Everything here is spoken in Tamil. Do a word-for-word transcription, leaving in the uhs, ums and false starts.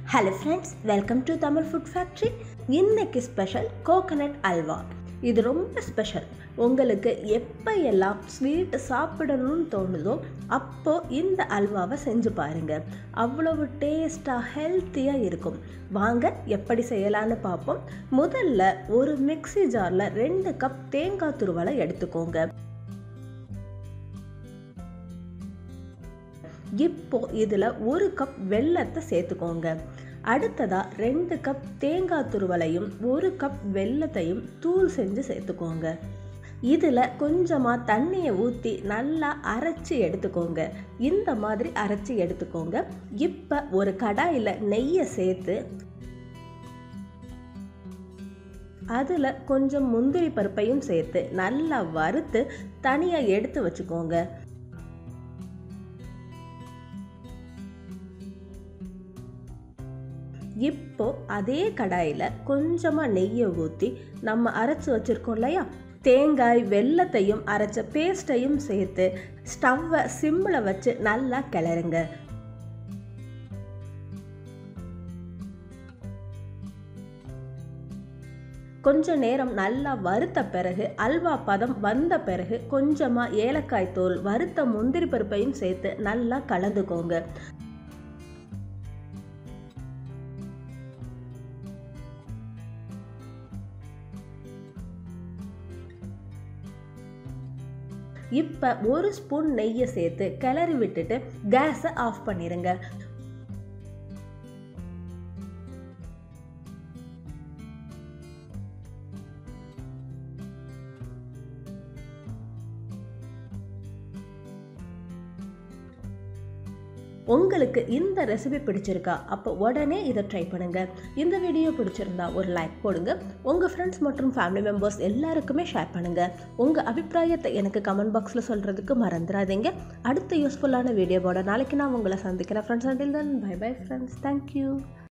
Hello friends, welcome to Tamil Food Factory. இன்னைக்கு ஸ்பெஷல் கோகனட் அல்வா. இது ரொம்ப ஸ்பெஷல். உங்களுக்கு எப்போ எல்லாம் ஸ்வீட் சாப்பிடணும்னு தோணுதோ அப்போ இந்த அல்வாவை செஞ்சு பாருங்க. அவ்வளவு டேஸ்டாக ஹெல்த்தியாக இருக்கும். வாங்க எப்படி செய்யலான்னு பார்ப்போம். முதல்ல ஒரு மிக்ஸி ஜாரில் ரெண்டு கப் தேங்காய் துருவலை எடுத்துக்கோங்க. இப்போ இதில் ஒரு கப் வெல்லத்தை சேர்த்துக்கோங்க. அடுத்ததா ரெண்டு கப் தேங்காய் துருவலையும் ஒரு கப் வெல்லத்தையும் தூள் செஞ்சு சேர்த்துக்கோங்க. இதில் கொஞ்சமாக தண்ணியை ஊற்றி நல்லா அரைச்சி எடுத்துக்கோங்க. இந்த மாதிரி அரைச்சி எடுத்துக்கோங்க. இப்போ ஒரு கடாயில் நெய்யை சேர்த்து அதில் கொஞ்சம் முந்திரி பருப்பையும் சேர்த்து நல்லா வறுத்து தனியாக எடுத்து வச்சுக்கோங்க. இப்போ அதே கடாயில் கொஞ்சமாக நெய்யை ஊற்றி நம்ம அரைச்சி வச்சுருக்கோம் இல்லையா, தேங்காய் வெல்லத்தையும் அரைச்ச பேஸ்ட்டையும் சேர்த்து ஸ்டவ்வை சிம்மில் வச்சு நல்லா கிளறுங்க. கொஞ்ச நேரம் நல்லா வறுத்த பிறகு அல்வா பதம் வந்த பிறகு கொஞ்சமாக ஏலக்காய் தூள் வறுத்த முந்திரி பருப்பையும் சேர்த்து நல்லா கலந்துக்கோங்க. இப்போ ஒரு ஸ்பூன் நெய்யை சேர்த்து கிளறி விட்டுட்டு கேஸை ஆஃப் பண்ணிடுங்க. உங்களுக்கு இந்த ரெசிபி பிடிச்சிருக்கா? அப்போ உடனே இதை ட்ரை பண்ணுங்க. இந்த வீடியோ பிடிச்சிருந்தா ஒரு லைக் போடுங்க. உங்கள் ஃப்ரெண்ட்ஸ் மற்றும் ஃபேமிலி மெம்பர்ஸ் எல்லாருக்குமே ஷேர் பண்ணுங்க. உங்கள் அபிப்பிராயத்தை எனக்கு கமெண்ட் பாக்ஸில் சொல்கிறதுக்கு மறந்துடாதீங்க. அடுத்த யூஸ்ஃபுல்லான வீடியோவோட நாளைக்கு நான் உங்களை சந்திக்கிறேன் friends. Until then bye bye friends. Thank you.